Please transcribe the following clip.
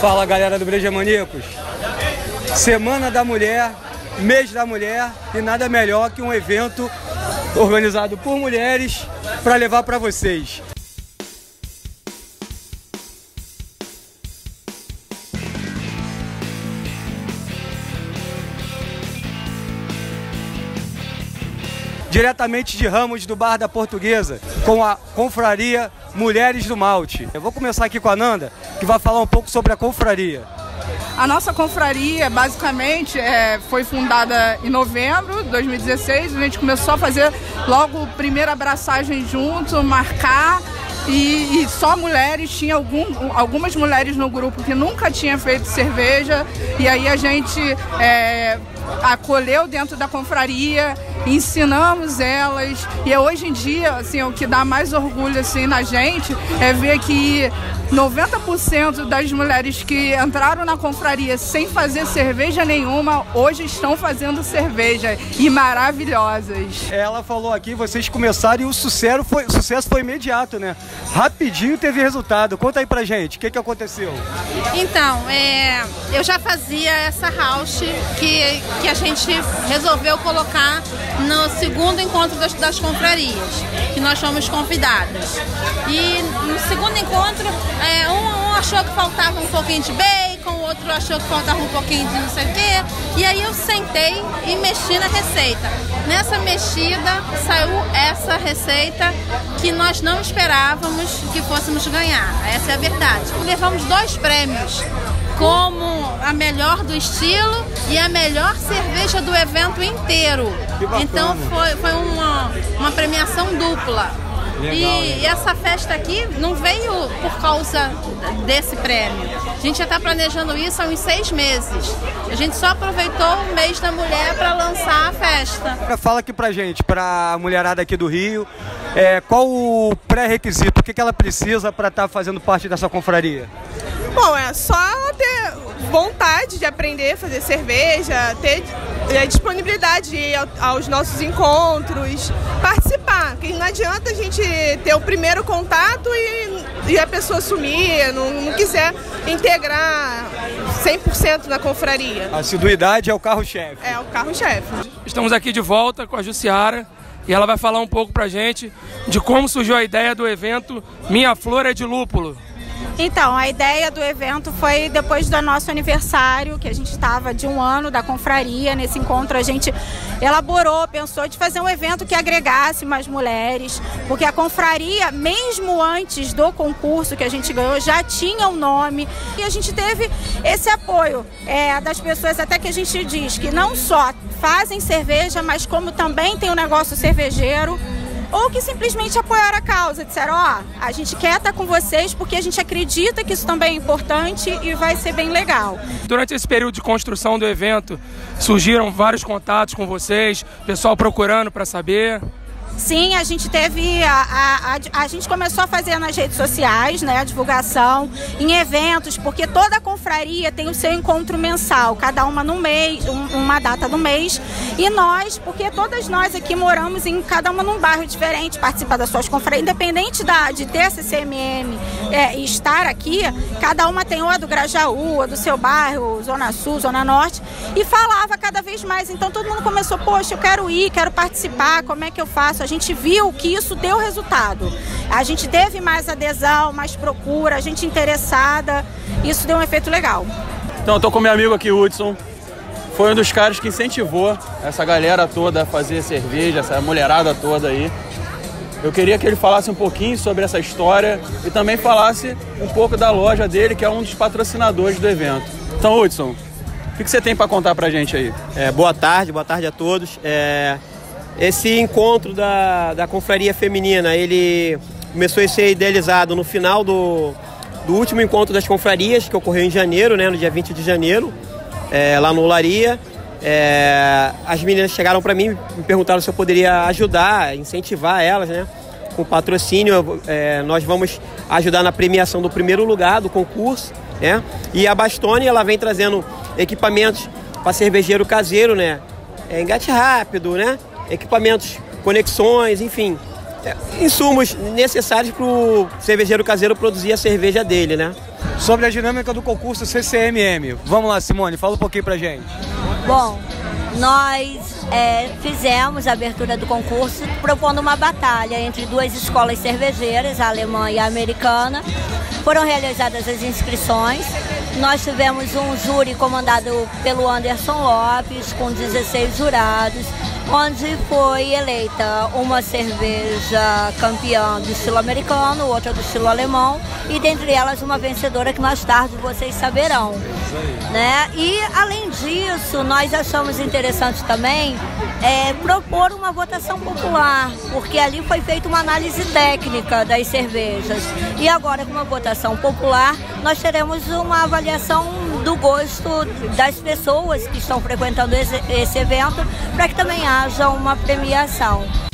Fala, galera do Breja Maníacos. Semana da Mulher, mês da mulher, e nada melhor que um evento organizado por mulheres para levar para vocês. Diretamente de Ramos do Bar da Portuguesa, com a confraria Mulheres do Malte. Eu vou começar aqui com a Nanda, que vai falar um pouco sobre a confraria. A nossa confraria, basicamente, foi fundada em novembro de 2016. A gente começou a fazer logo a primeira abraçagem junto, marcar. E só mulheres, tinha algumas mulheres no grupo que nunca tinham feito cerveja. E aí a gente acolheu dentro da confraria, ensinamos elas. E hoje em dia, assim, o que dá mais orgulho assim, na gente é ver que 90% das mulheres que entraram na confraria sem fazer cerveja nenhuma, hoje estão fazendo cerveja, e maravilhosas. Ela falou aqui, vocês começaram e o sucesso foi imediato, né? Rapidinho teve resultado. Conta aí pra gente, o que aconteceu? Então, eu já fazia essa house que a gente resolveu colocar no segundo encontro das confrarias, que nós fomos convidadas. E no segundo encontro, um achou que faltava um pouquinho de bacon, o outro achou que faltava um pouquinho de não sei o quê. E aí eu sentei e mexi na receita. Nessa mexida saiu essa receita que nós não esperávamos que fôssemos ganhar. Essa é a verdade. Levamos 2 prêmios, como a melhor do estilo e a melhor cerveja do evento inteiro. Então foi uma premiação dupla. Legal, e essa festa aqui não veio por causa desse prêmio. A gente já está planejando isso há uns 6 meses. A gente só aproveitou o mês da mulher para lançar a festa. Fala aqui pra gente, pra mulherada aqui do Rio, qual o pré-requisito, o que ela precisa para estar fazendo parte dessa confraria? Bom, é só ela ter vontade de aprender a fazer cerveja, ter disponibilidade de ir aos nossos encontros, participar. Porque não adianta a gente ter o primeiro contato e a pessoa sumir, não quiser integrar 100% na confraria. A assiduidade é o carro-chefe. É o carro-chefe. Estamos aqui de volta com a Jussiara e ela vai falar um pouco pra gente de como surgiu a ideia do evento Minha Flor é de Lúpulo. Então, a ideia do evento foi depois do nosso aniversário, que a gente estava de 1 ano da confraria. Nesse encontro a gente elaborou, pensou de fazer um evento que agregasse mais mulheres, porque a confraria, mesmo antes do concurso que a gente ganhou, já tinha um nome. E a gente teve esse apoio das pessoas, até que a gente diz que não só fazem cerveja, mas como também tem um negócio cervejeiro, ou que simplesmente apoiaram a causa, disseram, a gente quer estar com vocês porque a gente acredita que isso também é importante e vai ser bem legal. Durante esse período de construção do evento, surgiram vários contatos com vocês, pessoal procurando para saber. Sim, a gente teve, a gente começou a fazer nas redes sociais, né, a divulgação, em eventos, porque toda a confraria tem o seu encontro mensal, cada uma no mês, uma data do mês, e nós, porque todas nós aqui moramos em cada uma num bairro diferente, participa das suas confrarias, independente de ter essa CMM e estar aqui, cada uma tem ou a do Grajaú, ou do seu bairro, Zona Sul, Zona Norte, e falava cada vez mais, então todo mundo começou, poxa, eu quero ir, quero participar, como é que eu faço? A gente viu que isso deu resultado. A gente teve mais adesão, mais procura, a gente interessada. Isso deu um efeito legal. Então, eu tô com meu amigo aqui, Hudson. Foi um dos caras que incentivou essa galera toda a fazer cerveja, essa mulherada toda aí. Eu queria que ele falasse um pouquinho sobre essa história e também falasse um pouco da loja dele, que é um dos patrocinadores do evento. Então, Hudson, o que você tem para contar pra gente aí? Boa tarde a todos. Esse encontro da confraria feminina, ele começou a ser idealizado no final do último encontro das confrarias, que ocorreu em janeiro, né, no dia 20 de janeiro, lá no Olaria. As meninas chegaram para mim, me perguntaram se eu poderia ajudar, incentivar elas, né, com patrocínio. Nós vamos ajudar na premiação do primeiro lugar do concurso, né, e a Bastone, ela vem trazendo equipamentos para cervejeiro caseiro, né, engate rápido, né, equipamentos, conexões, enfim, insumos necessários para o cervejeiro caseiro produzir a cerveja dele, né? sobre a dinâmica do concurso CCMM. Vamos lá, Simone, fala um pouquinho pra gente. Bom, nós fizemos a abertura do concurso propondo uma batalha entre duas escolas cervejeiras, a alemã e a americana. Foram realizadas as inscrições. Nós tivemos um júri comandado pelo Anderson Lopes, com 16 jurados, onde foi eleita uma cerveja campeã do estilo americano, outra do estilo alemão, e dentre elas uma vencedora que mais tarde vocês saberão. Né? E além disso, nós achamos interessante também propor uma votação popular, porque ali foi feita uma análise técnica das cervejas. E agora, com uma votação popular, nós teremos uma avaliação do gosto das pessoas que estão frequentando esse evento, para que também haja uma premiação.